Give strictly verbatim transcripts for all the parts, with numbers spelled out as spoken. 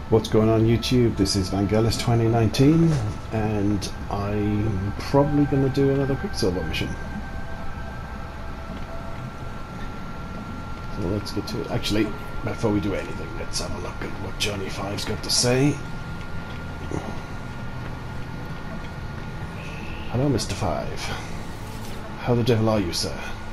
What's going on YouTube? This is Vangelis twenty nineteen and I'm probably going to do another Quicksilver mission. So let's get to it. Actually, before we do anything, let's have a look at what Johnny Five's got to say. Hello, Mister Five. How the devil are you, sir?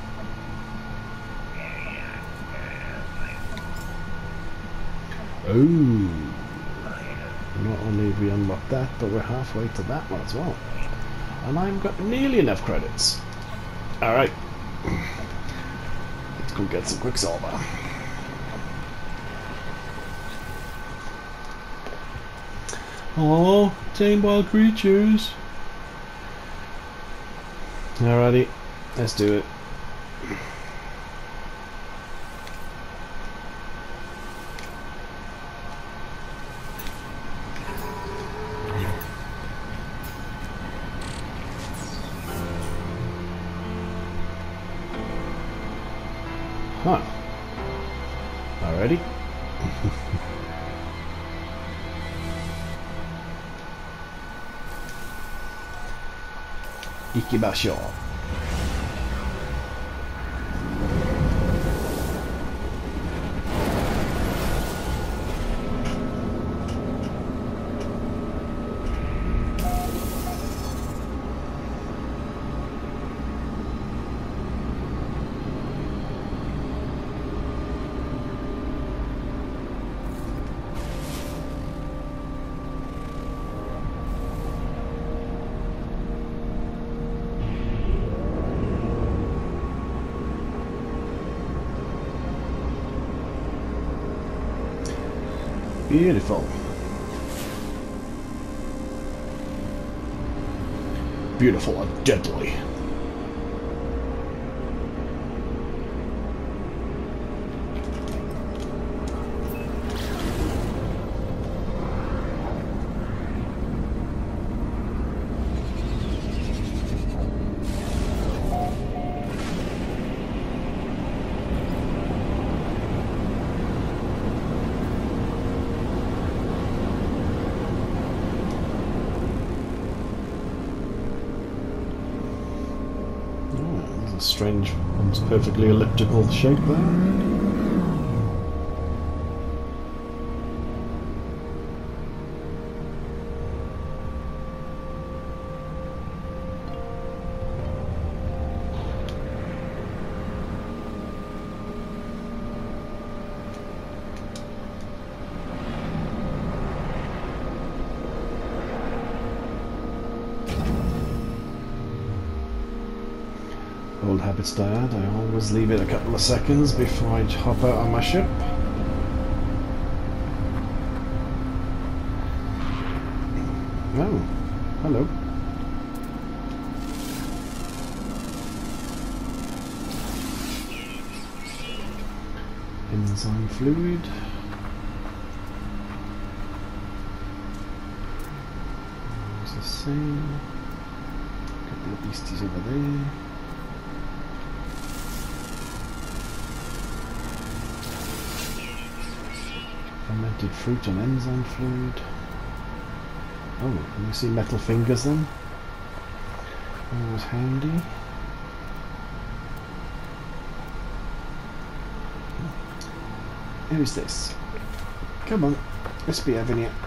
Oh, not only have we unlocked that, but we're halfway to that one as well. And I've got nearly enough credits. Alright. Let's go get some Quicksilver. Oh, tame wild creatures. Alrighty, let's do it. Huh. Alrighty. Ikibasho. Beautiful. Beautiful and deadly. Strange, almost perfectly elliptical shape there. Old habits die hard. I always leave it a couple of seconds before I hop out on my ship. Oh, hello. Enzyme fluid. It's the same. A couple of beasties over there. Fermented fruit and enzyme fluid. Oh, can you see metal fingers then? That was handy. Who is this? Come on, let's be having it.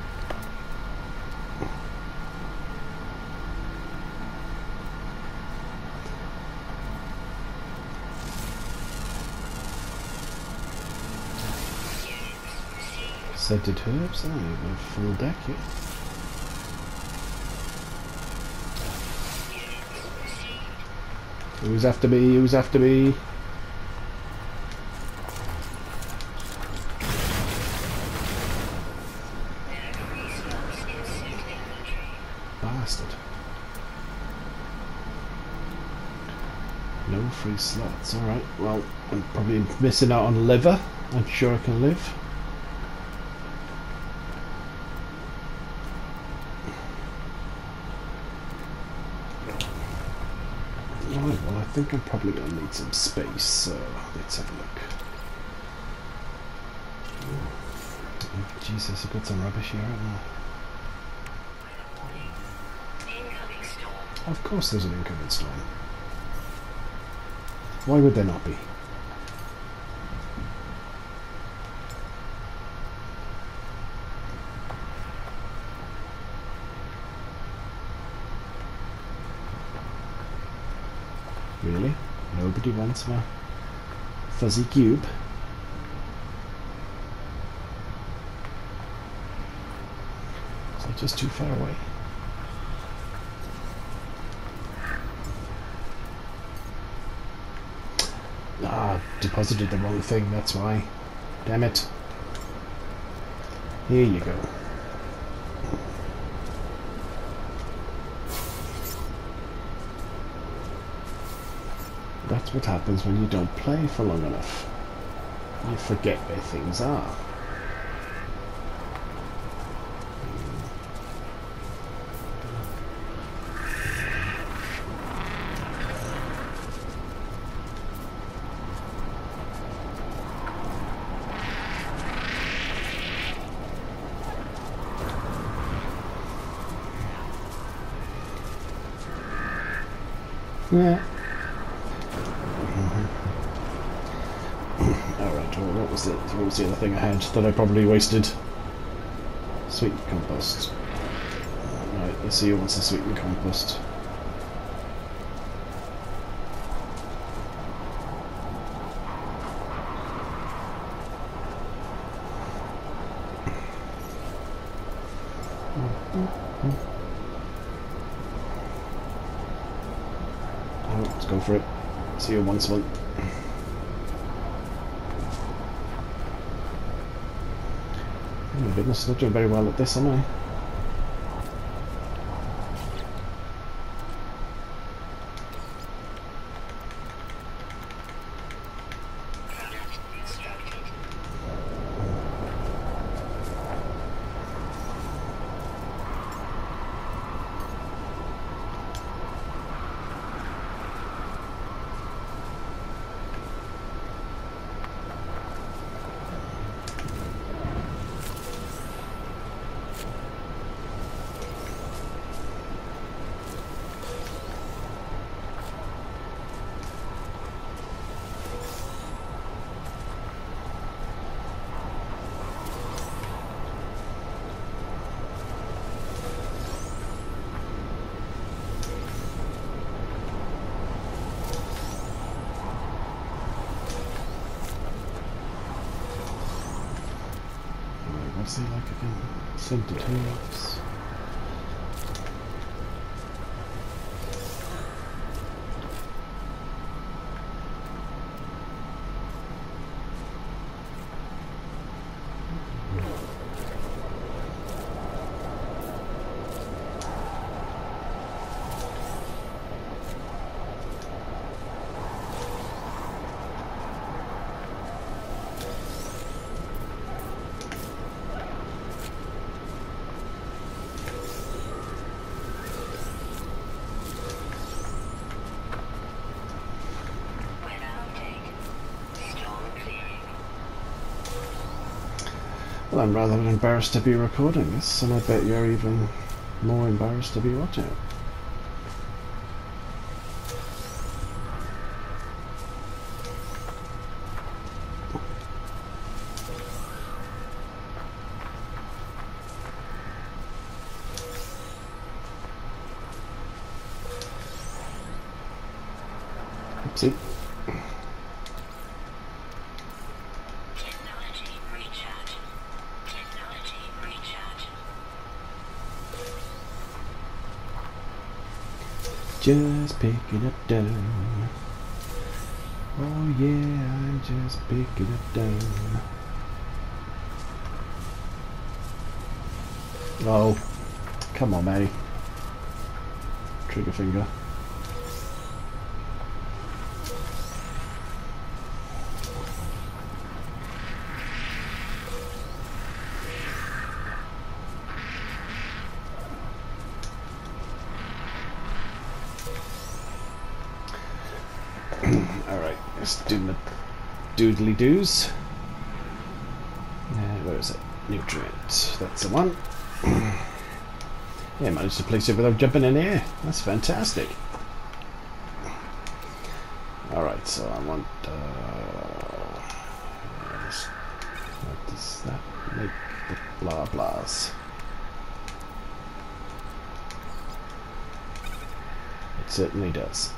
Scented herbs, oh, a full deck here. Who's after me? Who's after me? Bastard. No free slots, alright. Well, I'm probably missing out on liver. I'm sure I can live. Right, well I think I'm probably going to need some space, so let's have a look. Jesus, I've got some rubbish here, haven't I? Of course there's an incoming storm. Why would there not be? Really? Nobody wants my fuzzy cube? Is that just too far away? Ah, deposited the wrong thing, that's why. Damn it. Here you go. That's what happens when you don't play for long enough. You forget where things are. Yeah. Alright, well, what was the what was the other thing I had that I probably wasted? Sweetened compost. Right, let's see who wants the sweetened compost. Oh, let's go for it. See who wants one. Oh my goodness, not doing very well at this, am I? What's he like again? Scented herbs. Well, I'm rather embarrassed to be recording this, and I bet you're even more embarrassed to be watching it. Oopsie. Just picking it down. Oh yeah, I'm just picking it down. Oh, come on, Maddie. Trigger finger. Alright, let's do my doodly doos. Uh, where is it? Nutrient. That's the one. Yeah, managed to place it without jumping in here. That's fantastic. Alright, so I want... Uh, what does that make the blah blahs? It certainly does.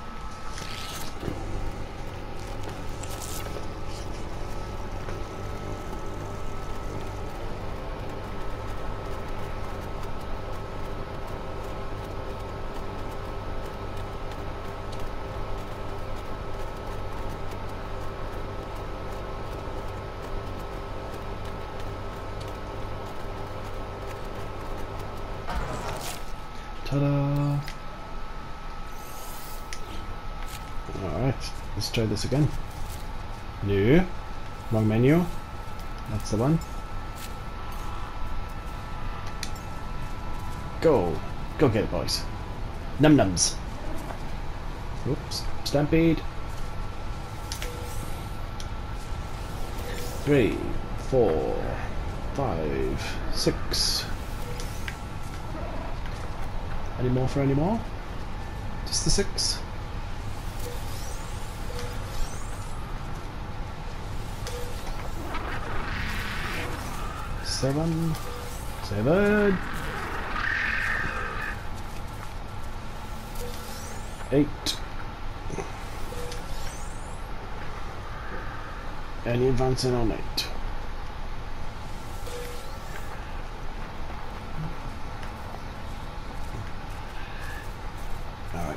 Ta-da! Alright, let's try this again. New. Wrong menu. That's the one. Go! Go get it, boys. Num nums. Oops. Stampede. Three, four, five, six. Any more for any more? Just the six? Seven. Seven. Eight. Any advancing on eight? Alright.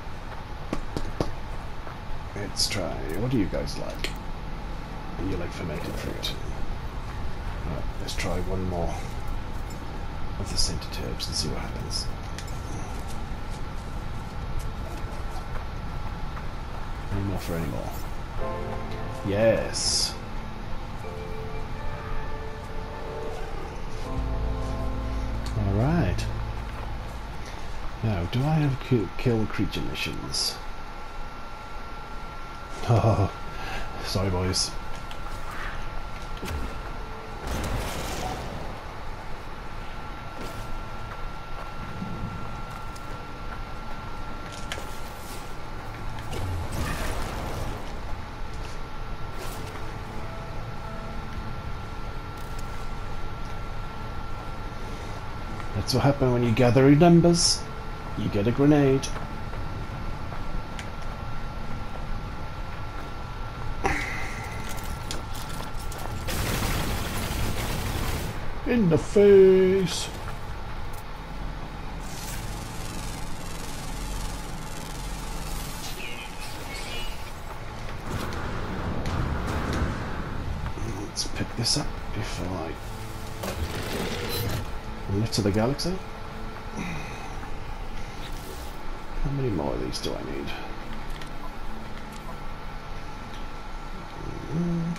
Let's try. What do you guys like? You like fermented fruit. Alright, let's try one more of the scented herbs and see what happens. Any more for any more? Yes. Alright. Now, do I have ki kill creature missions? Oh, sorry boys. That's what happens when you gather in numbers. You get a grenade. In the face. Let's pick this up before I litter the galaxy. How many more of these do I need? Mm.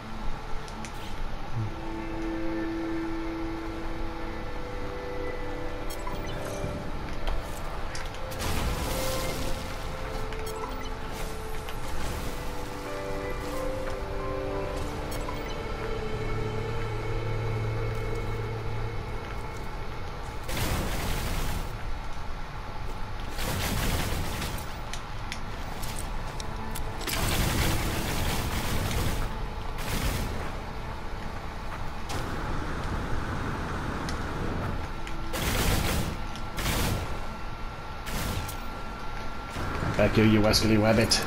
Back here, you wascally wabbit.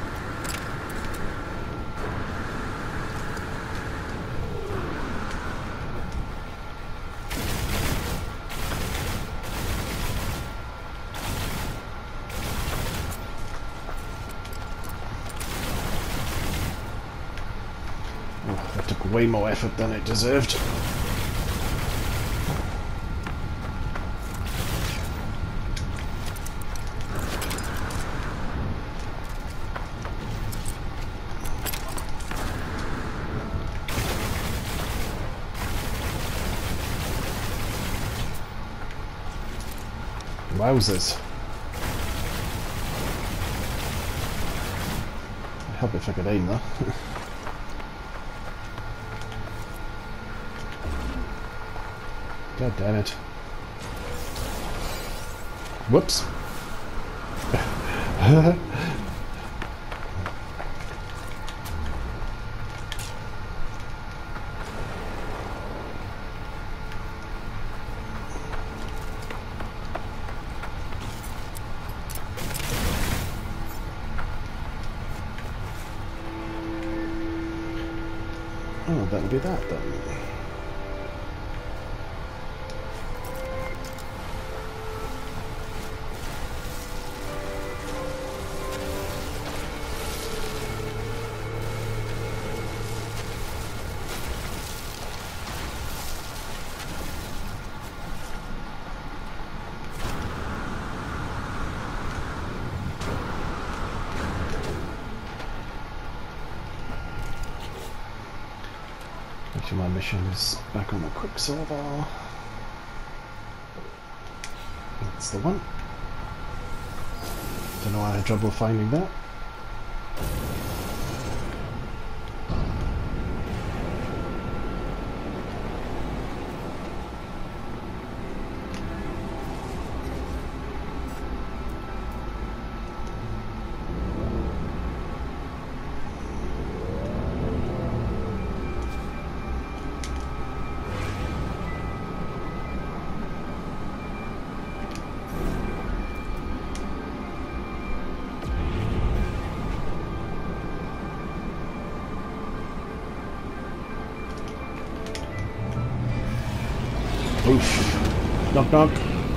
Oh, that took way more effort than it deserved. Wowzers. I'd help if I could aim though. God damn it. Whoops. Oh, that'll be that then. Actually, my mission is back on the Quicksilver. That's the one. Don't know why I had trouble finding that. Oof. Knock knock.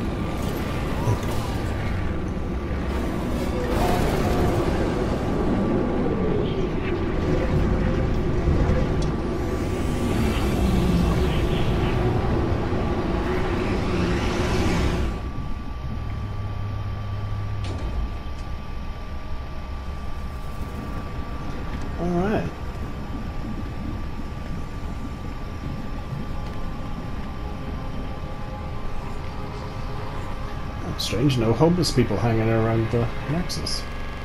All right. Strange, no homeless people hanging around the Nexus.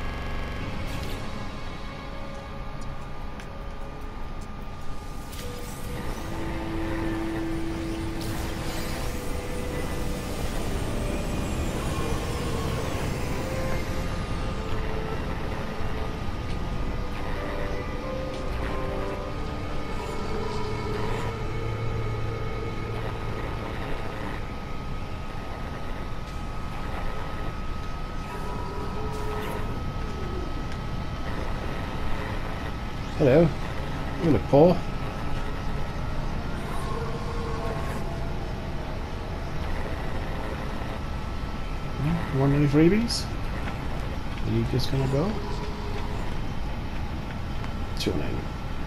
Hello. You look poor. Hmm, want any freebies? Are you just gonna go? What's your name?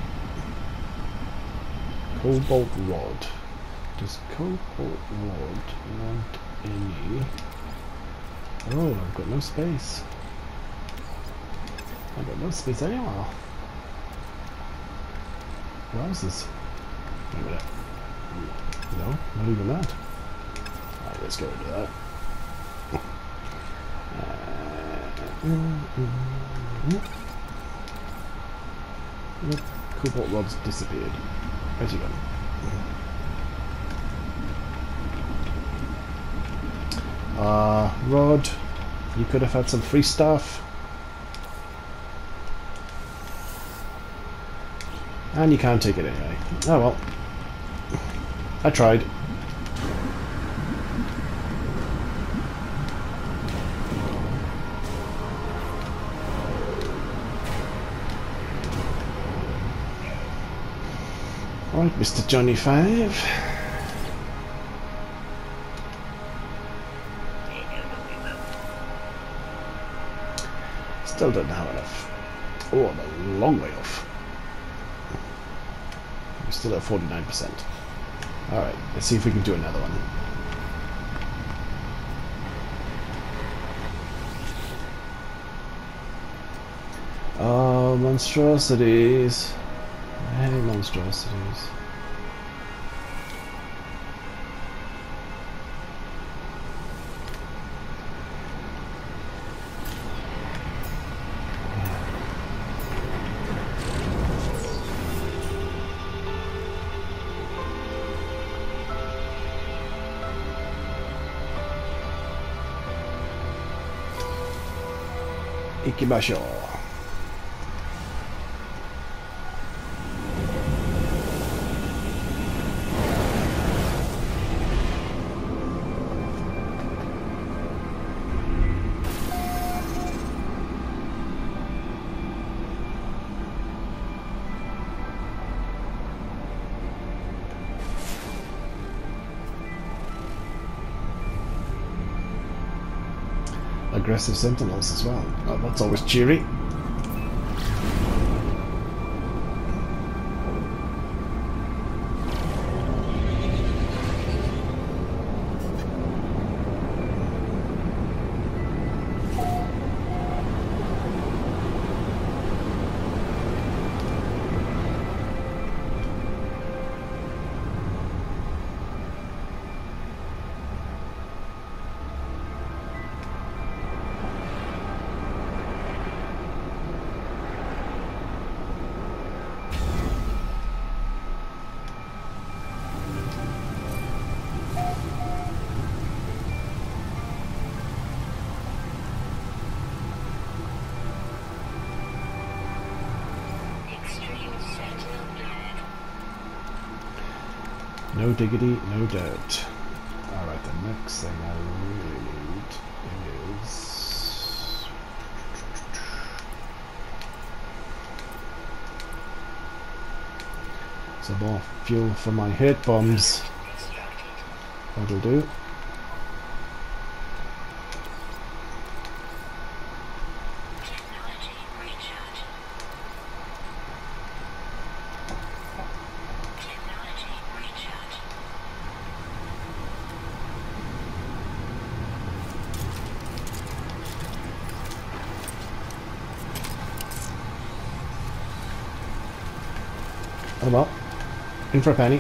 Cobalt Rod. Does Cobalt Rod want any? Oh, I've got no space. I've got no space anymore. What else is? Wait a minute. No, not even that. Alright, let's go into that. Uh, mm, mm, mm. Look, Cobalt Rod's disappeared. Where's he gone? Uh, Rod, you could have had some free stuff. And you can't take it anyway. Oh well. I tried. Alright, Mister Johnny Five. Still don't have enough. Oh, I'm a long way off. We're still at forty-nine percent. Alright, let's see if we can do another one. Oh, monstrosities. Hey, monstrosities. Ikimashou. Aggressive sentinels as well. Oh, that's always cheery. No diggity, no dirt. Alright, the next thing I really need is... some more fuel for my hit bombs. That'll do. Oh well, in for a penny.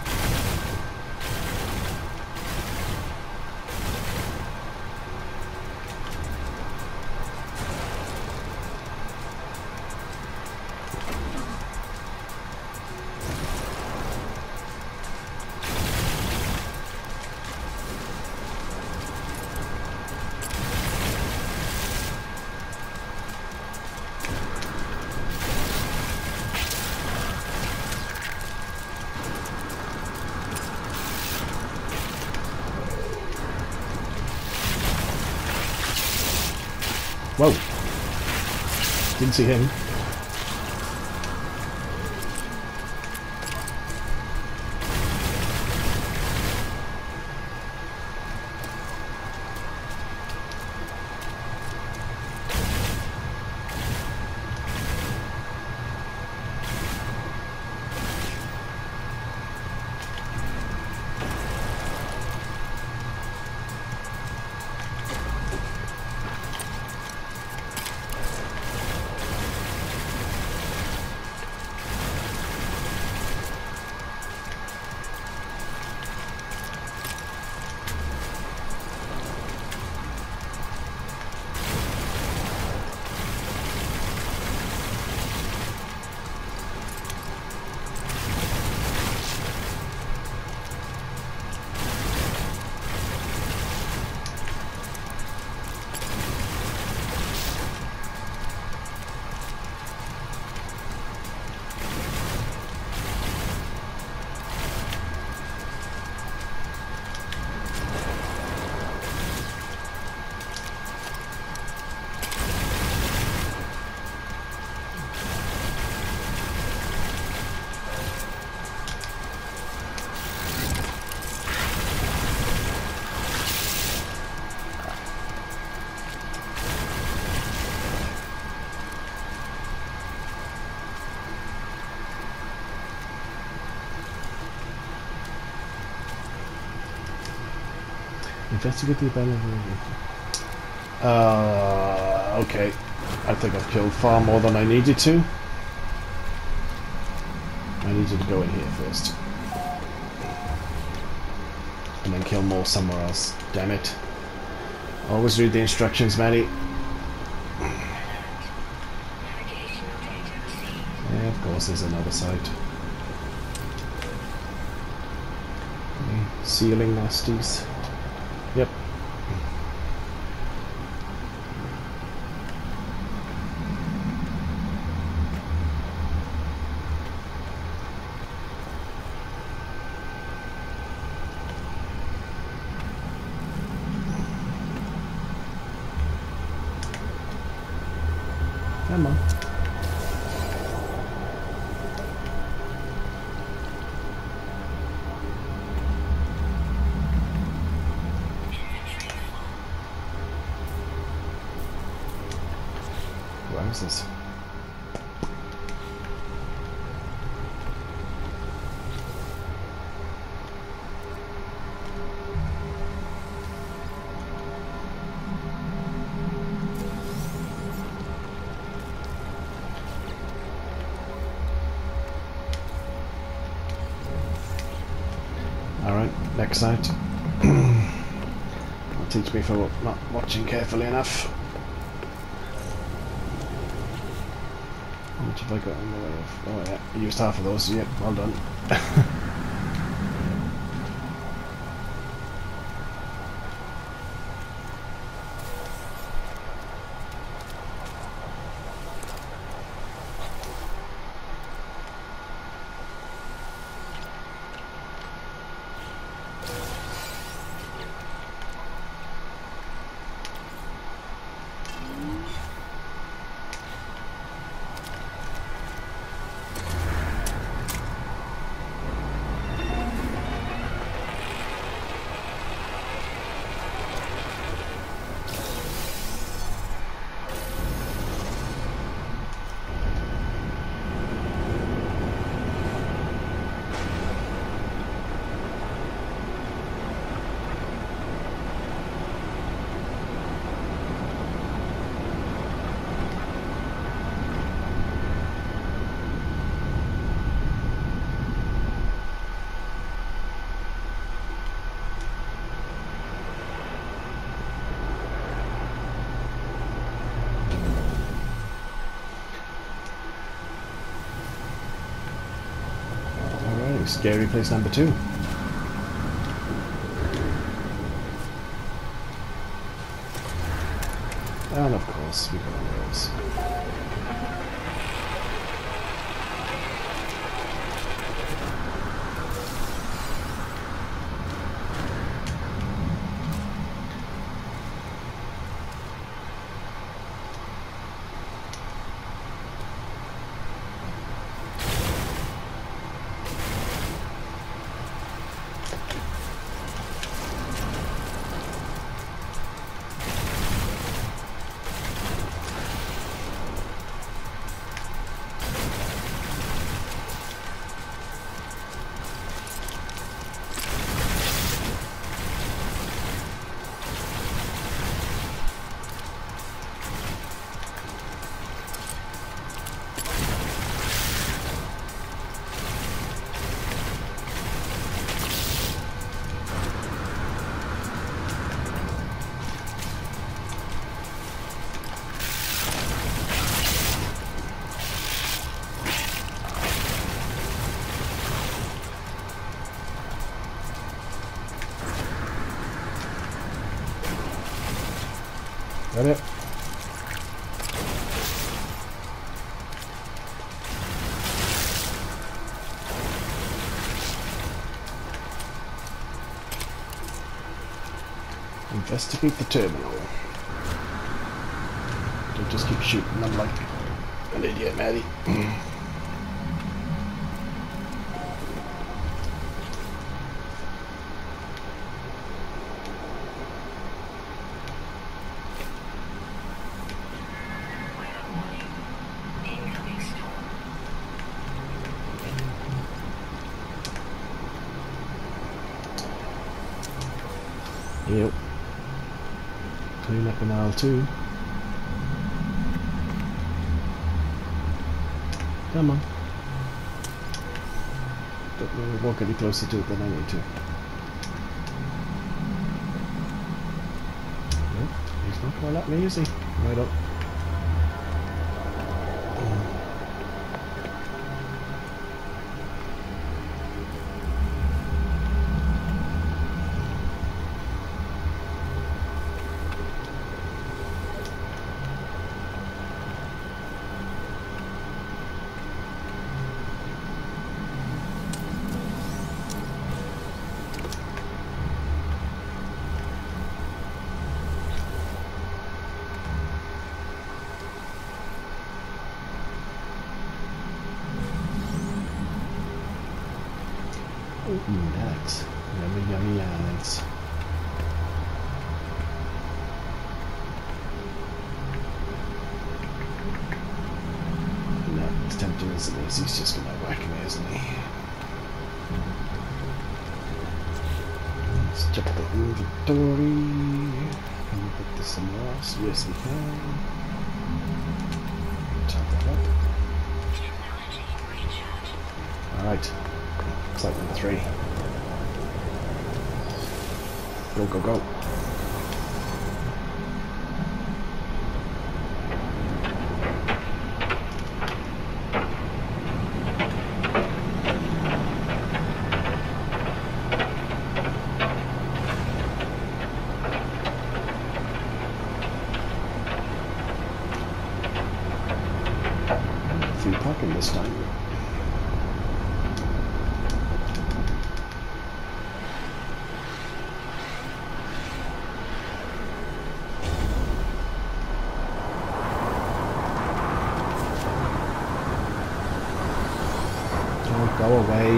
Whoa! Didn't see him. Investigate the availability. Uh, okay. I think I've killed far more than I needed to. I needed to go in here first. And then kill more somewhere else. Damn it. Always read the instructions, Maddie. Yeah, of course there's another site. Ceiling nasties. Yep. Come on. Where is this? Alright, next site. That'll teach me for not watching carefully enough. How much have I got in the way of? Oh yeah, I used half of those, yep, well done. Scary place number two. And of course, we got on those. Got it. Investigate the terminal. Don't just keep shooting them like an idiot, Maddie. Yep. Clean up an aisle too. Come on. Don't really walk any closer to it than I need to. Nope, he's not gonna let me, is he? Right up. yummy eyes. No, it's tempting, isn't he? He's just gonna whack me, isn't he? Let's check the inventory. Can we put this somewhere else? Yes, we can. Tap that up. Alright. Site number three. Go, go, go. Free parking this time. Go away.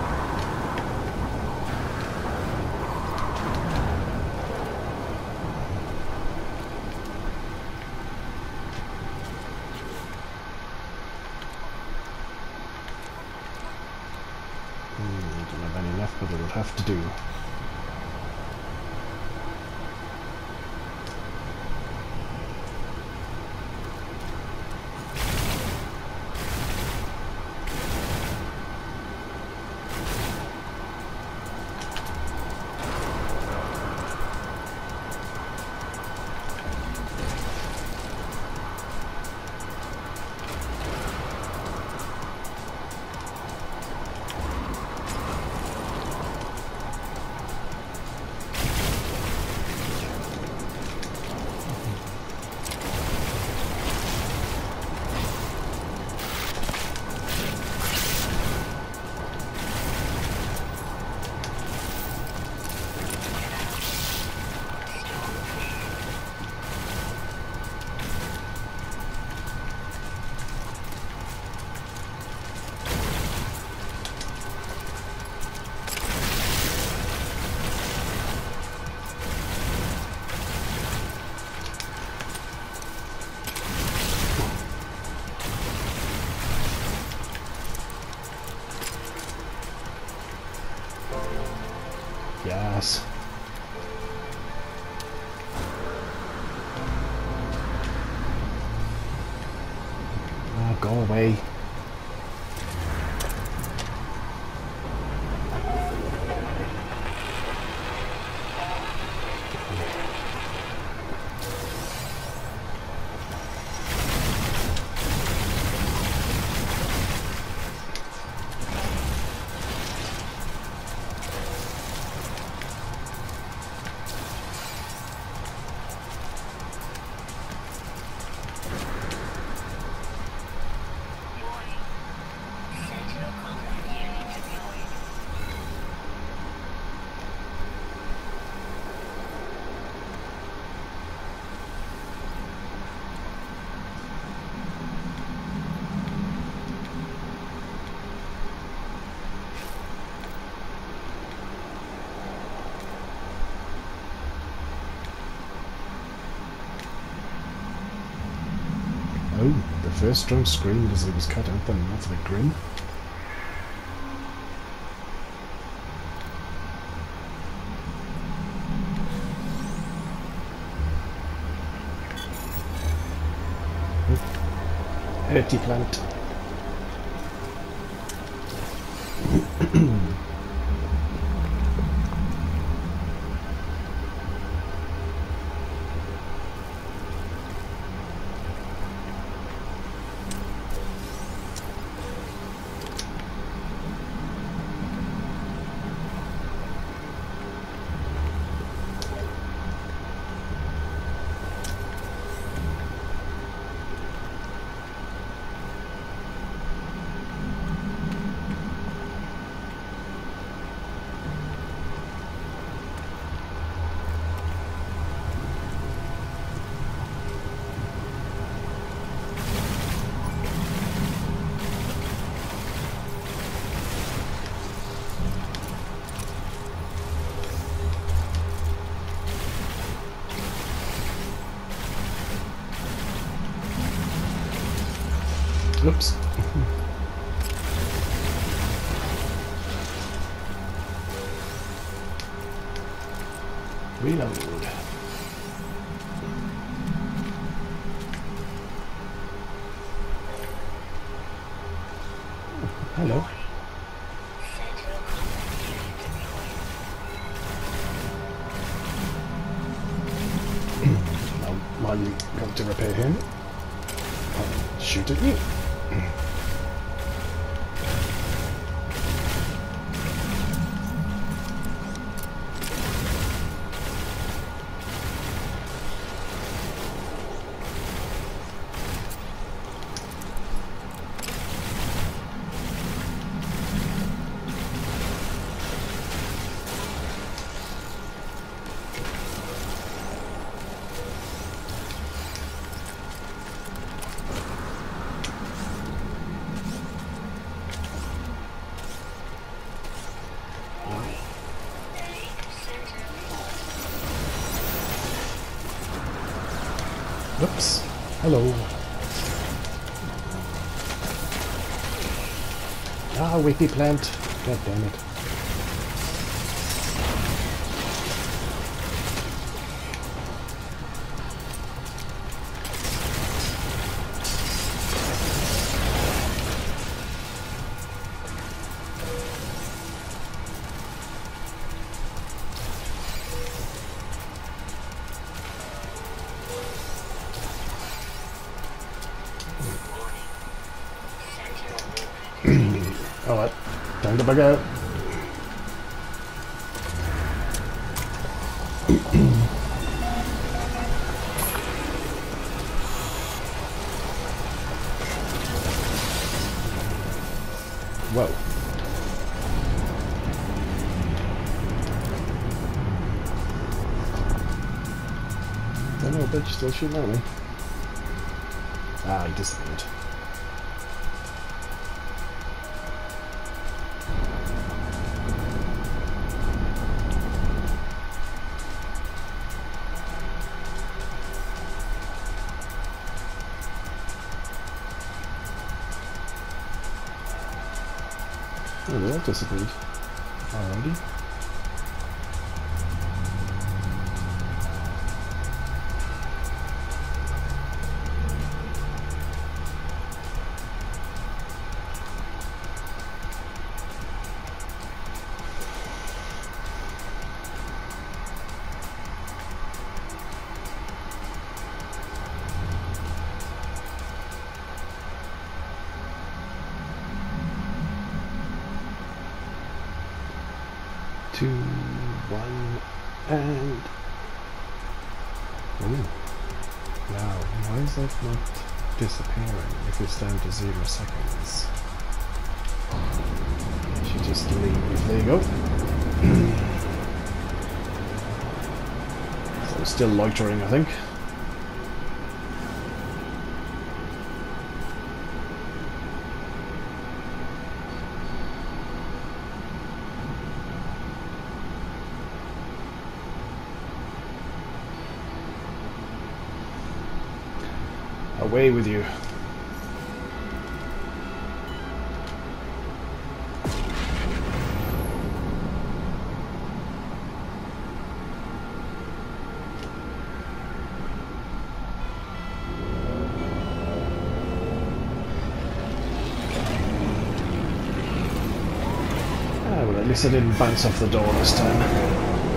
Hmm, don't have any left, but it'll have to do. Yes. Oh, go away. Oh, the first drone screamed as it was cut open. That's a bit grim. Oh. Dirty plant. Oops. Reload. Hello. Now, while you go to repair him, I'll shoot at you. Whoops. Hello. Ah, wimpy plant. God damn it. Alright, time to bug out. Whoa. Don't know, I bet you're still shooting at me. Ah, he disappeared. Oh, they all disappeared. Alrighty. Two, one, and... Ooh. Now, why is that not disappearing if it's down to zero seconds? She just leave. There you go. So still loitering, I think. Away with you. Ah, well, at least I didn't bounce off the door this time.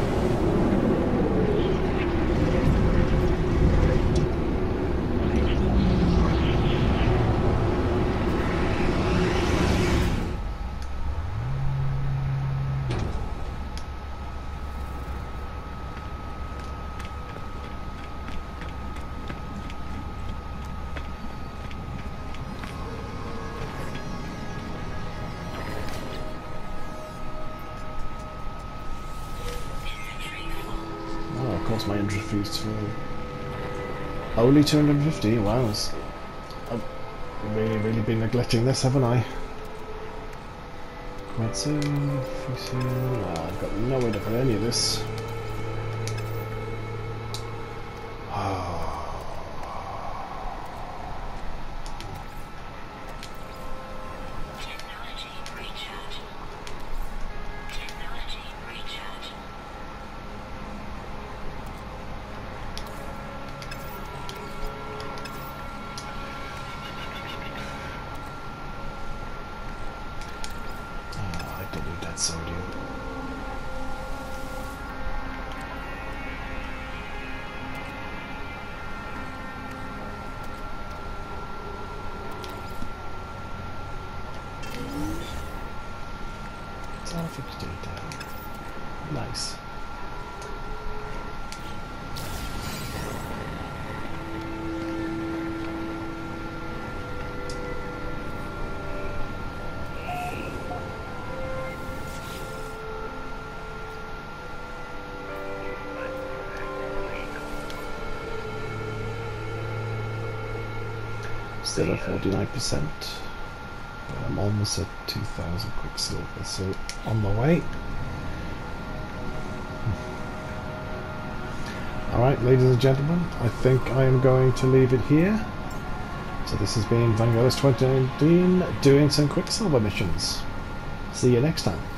Of course my entropy's full. Only two hundred fifty, wow. I've really, really been neglecting this, haven't I? Quite soon, oh, I've got no way to put any of this. traffic data. Nice. Still at forty-nine percent. I'm almost at two thousand Quicksilver, so on the way. Alright, ladies and gentlemen, I think I am going to leave it here. So this has been Vangelis twenty nineteen doing some Quicksilver missions. See you next time.